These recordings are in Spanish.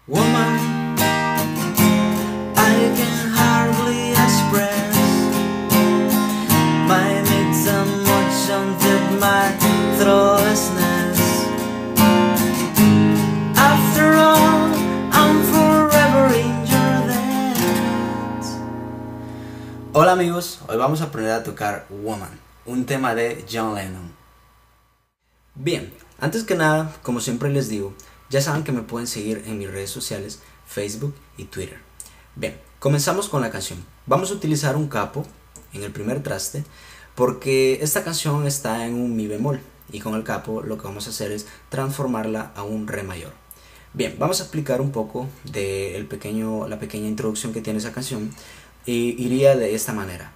Woman, I can hardly express my mixed emotions and my thoughtlessness. After all, I'm forever in your debt. Hola amigos, hoy vamos a aprender a tocar Woman, un tema de John Lennon. Bien, antes que nada, como siempre les digo, ya saben que me pueden seguir en mis redes sociales, Facebook y Twitter. Bien, comenzamos con la canción. Vamos a utilizar un capo en el primer traste porque esta canción está en un mi bemol y con el capo lo que vamos a hacer es transformarla a un re mayor. Bien, vamos a explicar un poco de la pequeña introducción que tiene esa canción y iría de esta manera.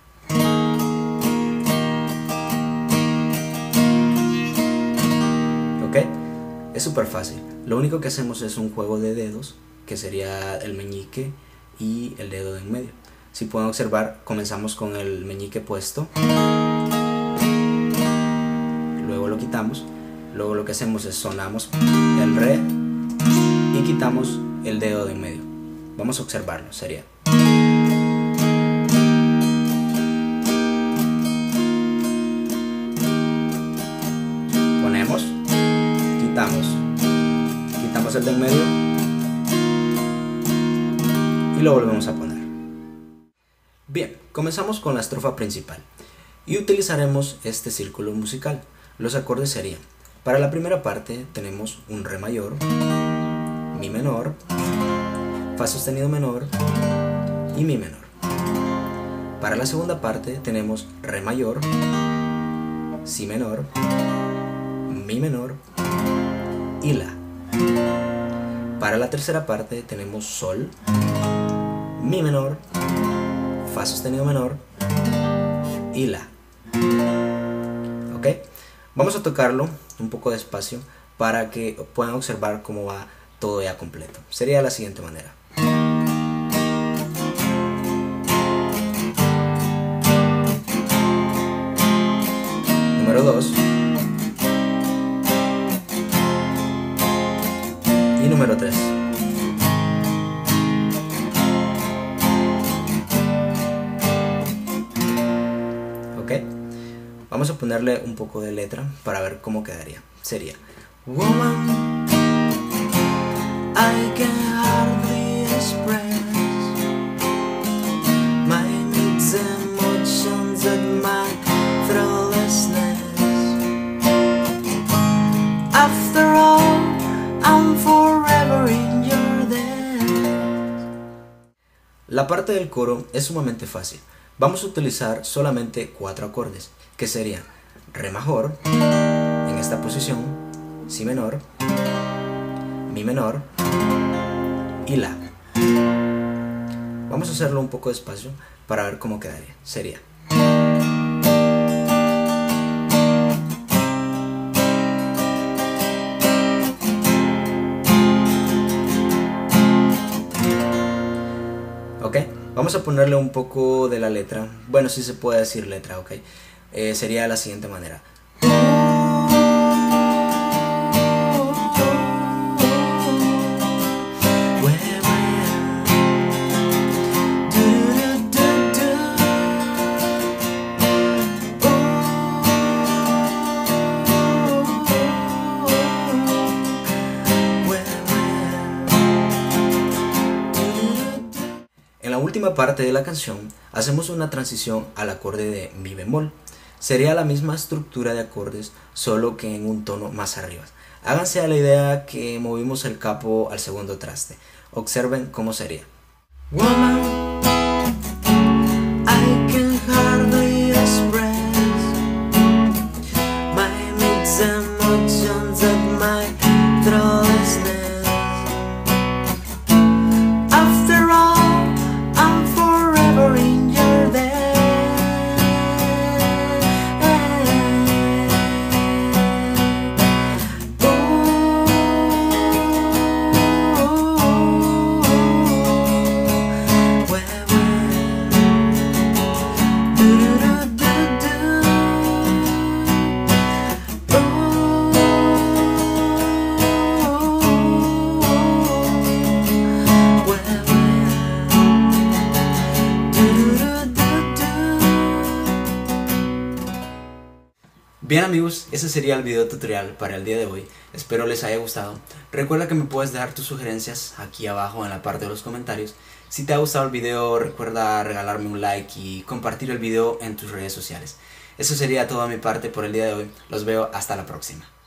¿Ok? Es súper fácil. Lo único que hacemos es un juego de dedos, que sería el meñique y el dedo de en medio. Si pueden observar, comenzamos con el meñique puesto, luego lo quitamos, luego lo que hacemos es sonamos el re y quitamos el dedo de en medio. Vamos a observarlo, sería. Ponemos, quitamos el de en medio y lo volvemos a poner. Bien, comenzamos con la estrofa principal y utilizaremos este círculo musical. Los acordes serían: para la primera parte tenemos un re mayor, mi menor, fa sostenido menor y mi menor. Para la segunda parte tenemos re mayor, si menor, mi menor y la. Para la tercera parte tenemos sol, mi menor, fa sostenido menor y la. ¿Ok? Vamos a tocarlo un poco despacio para que puedan observar cómo va todo ya completo. Sería de la siguiente manera. Número 2. Y número 3. Ok, vamos a ponerle un poco de letra para ver cómo quedaría. Sería: Woman, I can hardly express my mixed emotions and my thoughtlessness. After all, I'm forever in your debt. La parte del coro es sumamente fácil. Vamos a utilizar solamente 4 acordes, que serían re mayor, en esta posición, si menor, mi menor y la. Vamos a hacerlo un poco despacio para ver cómo quedaría. Sería: ok, vamos a ponerle un poco de la letra. Bueno, sí se puede decir letra, ok. Sería de la siguiente manera. En la última parte de la canción hacemos una transición al acorde de mi bemol. Sería la misma estructura de acordes, solo que en un tono más arriba. Háganse a la idea que movimos el capo al segundo traste. Observen cómo sería. Woman, I can hardly express my mixed emotions and my thoughtlessness. After all, I'm forever in your debt. Bien amigos, ese sería el video tutorial para el día de hoy, espero les haya gustado. Recuerda que me puedes dejar tus sugerencias aquí abajo en la parte de los comentarios. Si te ha gustado el video, recuerda regalarme un like y compartir el video en tus redes sociales. Eso sería todo de mi parte por el día de hoy, los veo hasta la próxima.